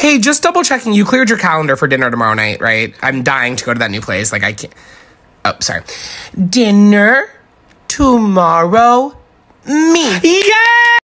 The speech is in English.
Hey, just double checking. You cleared your calendar for dinner tomorrow night, right? I'm dying to go to that new place. Like, I can't. Oh, sorry. Dinner tomorrow. Me. Yes!